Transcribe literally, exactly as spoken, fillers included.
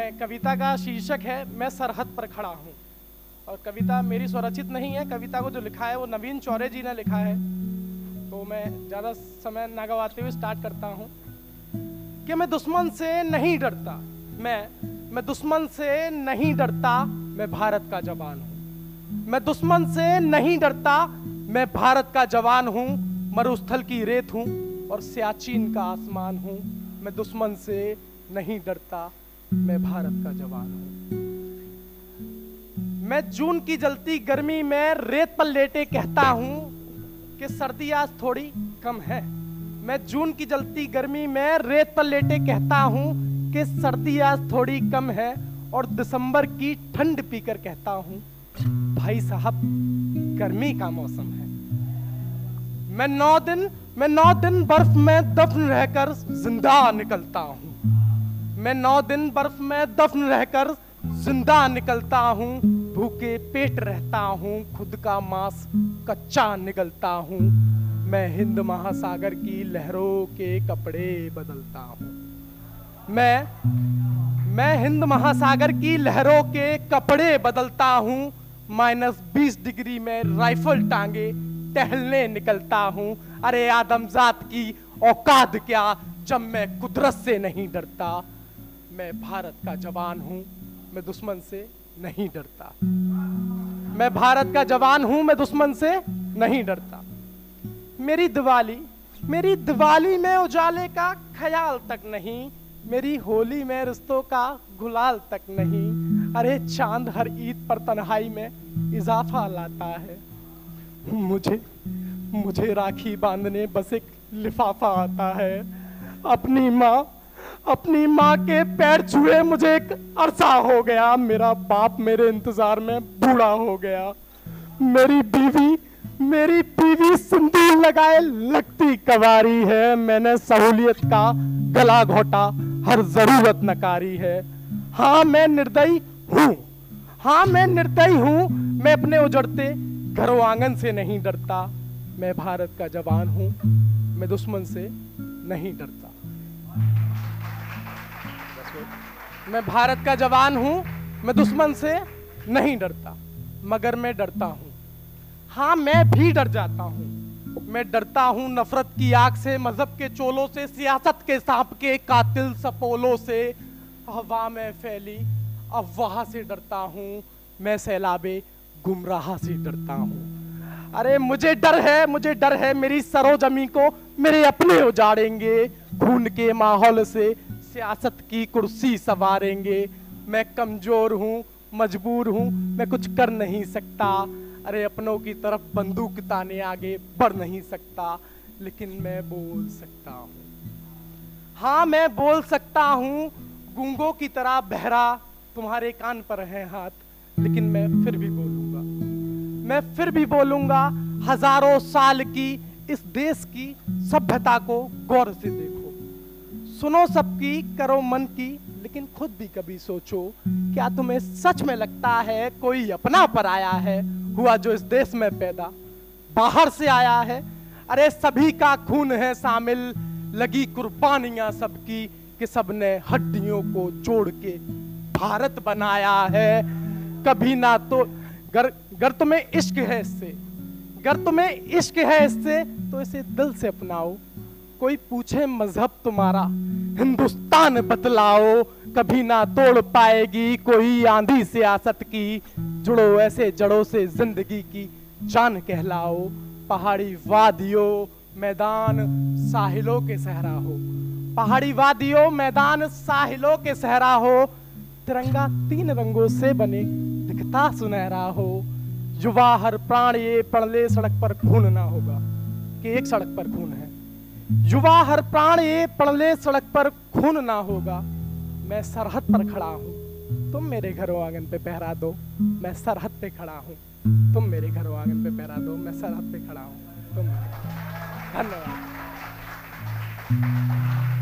मैं कविता का शीर्षक है मैं सरहद पर खड़ा हूँ, और कविता मेरी स्वरचित नहीं है। कविता को जो लिखा है वो नवीन चौरे जी ने लिखा है। तो मैं ज़्यादा समय ना गवाते हुए स्टार्ट करता हूँ कि मैं दुश्मन से नहीं डरता, मैं मैं दुश्मन से नहीं डरता, मैं भारत का जवान हूँ। मैं दुश्मन से नहीं डरता, मैं भारत का जवान हूँ। मरुस्थल की रेत हूँ और सियाचिन का आसमान हूँ। मैं दुश्मन से नहीं डरता, मैं भारत का जवान हूँ। मैं जून की जलती गर्मी में रेत पर लेटे कहता हूँ कि सर्दी आज थोड़ी कम है। मैं जून की जलती गर्मी में रेत पर लेटे कहता हूँ कि सर्दी आज थोड़ी कम है, और दिसंबर की ठंड पीकर कहता हूँ भाई साहब गर्मी का मौसम है। मैं नौ दिन मैं नौ दिन बर्फ में दफन रहकर जिंदा निकलता हूँ। मैं नौ दिन बर्फ में दफन रहकर जिंदा निकलता हूँ। भूखे पेट रहता हूँ, खुद का मांस कच्चा निगलता हूँ। मैं हिंद महासागर की लहरों के कपड़े बदलता हूँ। मैं मैं हिंद महासागर की लहरों के कपड़े बदलता हूँ। माइनस बीस डिग्री में राइफल टांगे टहलने निकलता हूँ। अरे आदमजात की औकात क्या जब मैं कुदरत से नहीं डरता। मैं भारत का जवान हूँ, मैं दुश्मन से नहीं डरता। मैं भारत का जवान हूँ, मैं दुश्मन से नहीं डरता। मेरी दिवाली मेरी दिवाली में उजाले का ख्याल तक नहीं, मेरी होली में रिश्तों का गुलाल तक नहीं। अरे चांद हर ईद पर तन्हाई में इजाफा लाता है। मुझे मुझे राखी बांधने बस एक लिफाफा आता है। अपनी माँ अपनी माँ के पैर छुए मुझे एक अरसा हो गया। मेरा बाप मेरे इंतजार में बूढ़ा हो गया। मेरी बीवी मेरी बीवी सिंदूर लगाए लगती कवारी है। मैंने सहूलियत का गला घोटा, हर जरूरत नकारी है। हाँ मैं निर्दयी हूँ, हाँ मैं निर्दयी हूँ। मैं अपने उजड़ते घरों आंगन से नहीं डरता। मैं भारत का जवान हूँ, मैं दुश्मन से नहीं डरता। मैं भारत का जवान हूं, मैं दुश्मन से नहीं डरता, मगर मैं डरता हूं। हाँ मैं भी डर जाता हूं। मैं डरता हूं नफरत की आग से, मजहब के चोलों से, सियासत के सांप के कातिल सपोलों से। हवा में फैली अफवाह से डरता हूं। मैं सैलाबे गुमराह से डरता हूं। अरे मुझे डर है मुझे डर है मेरी सरोजमी को मेरे अपने उजाड़ेंगे। खून के माहौल से सियासत की कुर्सी सवारेंगे। मैं कमजोर हूँ, मजबूर हूँ, मैं कुछ कर नहीं सकता। अरे अपनों की तरफ बंदूक ताने आगे बढ़ नहीं सकता, लेकिन मैं बोल सकता हूँ। हाँ मैं बोल सकता हूँ। गूंगों की तरह बहरा तुम्हारे कान पर है हाथ, लेकिन मैं फिर भी बोलूंगा। मैं फिर भी बोलूंगा। हजारों साल की इस देश की सभ्यता को गौर से देखो। सुनो सबकी, करो मन की, लेकिन खुद भी कभी सोचो। क्या तुम्हें सच में लगता है कोई अपना पराया है हुआ जो इस देश में पैदा बाहर से आया है? अरे सभी का खून है शामिल, लगी कुर्बानियां सबकी, कि सबने हड्डियों को जोड़ के भारत बनाया है। कभी ना तो गर गर तुम्हें इश्क है इससे गर तुम्हें इश्क है इससे तो इसे दिल से अपनाओ। कोई पूछे मजहब तुम्हारा, हिंदुस्तान बतलाओ। कभी ना तोड़ पाएगी कोई आंधी सियासत की। जुड़ो ऐसे जड़ों से जिंदगी की जान कहलाओ। पहाड़ी वादियों मैदान साहिलों के सहरा हो। पहाड़ी वादियों मैदान साहिलों के सहरा हो। तिरंगा तीन रंगों से बने दिखता सुनहरा हो। युवा हर प्राण ये पढ़ ले सड़क पर खून ना होगा, कि एक सड़क पर खून है। युवा हर प्राण ये पढ़ ले सड़क पर खून ना होगा। मैं सरहद पर खड़ा हूँ, तुम मेरे घरों आंगन पे पहरा दो। मैं सरहद पे खड़ा हूँ, तुम मेरे घरों आंगन पे पहरा दो। मैं सरहद पे खड़ा हूँ, तुम। धन्यवाद।